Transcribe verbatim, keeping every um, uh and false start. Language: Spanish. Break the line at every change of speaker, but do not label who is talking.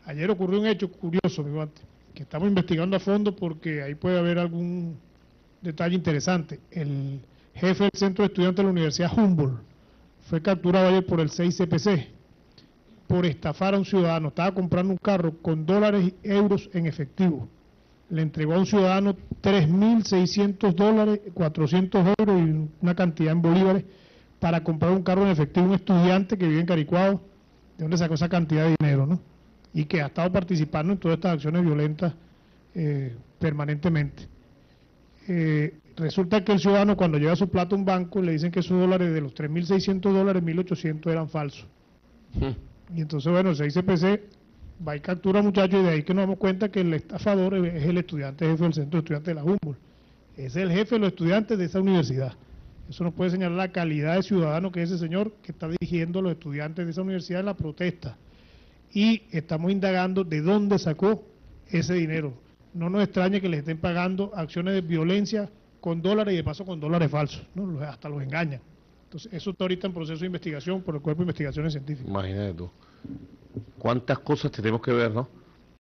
Ayer ocurrió un hecho curioso, mi guante, que estamos investigando a fondo porque ahí puede haber algún detalle interesante. El jefe del centro de estudiantes de la Universidad Humboldt fue capturado ayer por el seis C P C por estafar a un ciudadano. Estaba comprando un carro con dólares y euros en efectivo. Le entregó a un ciudadano tres mil seiscientos dólares, cuatrocientos euros y una cantidad en bolívares para comprar un carro en efectivo. Un estudiante que vive en Caricuado, de donde sacó esa cantidad de dinero, ¿no? Y que ha estado participando en todas estas acciones violentas eh, permanentemente. Eh, resulta que el ciudadano, cuando lleva su plata a un banco, le dicen que esos dólares, de los tres mil seiscientos dólares, mil ochocientos eran falsos. Hmm. Y entonces, bueno, el seis C P C va y captura al muchacho, y de ahí que nos damos cuenta que el estafador es el estudiante jefe del centro de estudiantes de la Humboldt. Es el jefe de los estudiantes de esa universidad. Eso nos puede señalar la calidad de ciudadano que es ese señor que está dirigiendo a los estudiantes de esa universidad en la protesta. Y estamos indagando de dónde sacó ese dinero. No nos extrañe que les estén pagando acciones de violencia con dólares y de paso con dólares falsos, ¿no? Hasta los engañan. Entonces, eso está ahorita en proceso de investigación por el Cuerpo de Investigaciones Científicas.
Imagínate tú. ¿Cuántas cosas tenemos que ver, no?